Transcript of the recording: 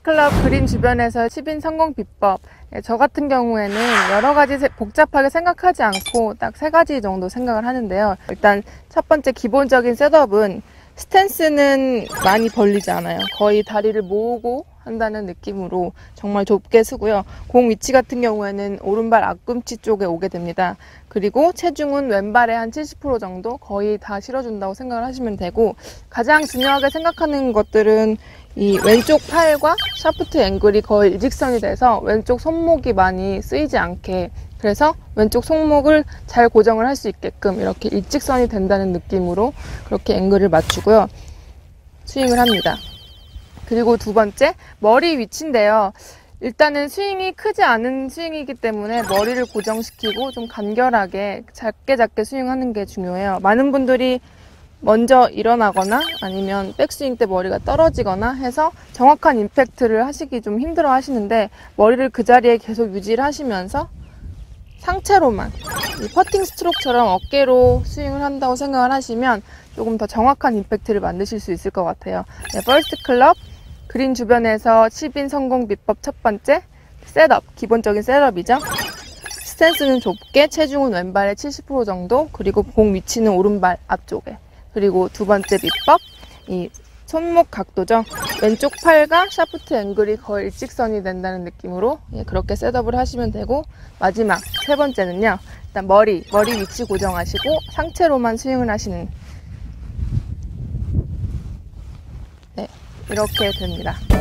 클럽 그린 주변에서 10인 성공 비법. 저 같은 경우에는 여러 가지 복잡하게 생각하지 않고 딱 3가지 정도 생각을 하는데요. 일단 첫 번째 기본적인 셋업은 스탠스는 많이 벌리지 않아요. 거의 다리를 모으고 한다는 느낌으로 정말 좁게 쓰고요. 공 위치 같은 경우에는 오른발 앞꿈치 쪽에 오게 됩니다. 그리고 체중은 왼발에 한 70% 정도 거의 다 실어준다고 생각을 하시면 되고, 가장 중요하게 생각하는 것들은 이 왼쪽 팔과 샤프트 앵글이 거의 일직선이 돼서 왼쪽 손목이 많이 쓰이지 않게, 그래서 왼쪽 손목을 잘 고정을 할 수 있게끔 이렇게 일직선이 된다는 느낌으로 그렇게 앵글을 맞추고요. 스윙을 합니다. 그리고 두 번째, 머리 위치인데요. 일단은 스윙이 크지 않은 스윙이기 때문에 머리를 고정시키고 좀 간결하게 작게 스윙하는 게 중요해요. 많은 분들이 먼저 일어나거나 아니면 백스윙 때 머리가 떨어지거나 해서 정확한 임팩트를 하시기 좀 힘들어 하시는데, 머리를 그 자리에 계속 유지를 하시면서 상체로만, 이 퍼팅 스트로크처럼 어깨로 스윙을 한다고 생각을 하시면 조금 더 정확한 임팩트를 만드실 수 있을 것 같아요. 네, 퍼스트 클럽 그린 주변에서 10인 성공 비법 첫 번째, 셋업, 기본적인 셋업이죠. 스탠스는 좁게, 체중은 왼발의 70% 정도, 그리고 공 위치는 오른발 앞쪽에. 그리고 두 번째 비법, 이 손목 각도죠. 왼쪽 팔과 샤프트 앵글이 거의 일직선이 된다는 느낌으로 그렇게 셋업을 하시면 되고, 마지막 세 번째는요, 일단 머리 위치 고정하시고 상체로만 스윙을 하시는, 네, 이렇게 됩니다.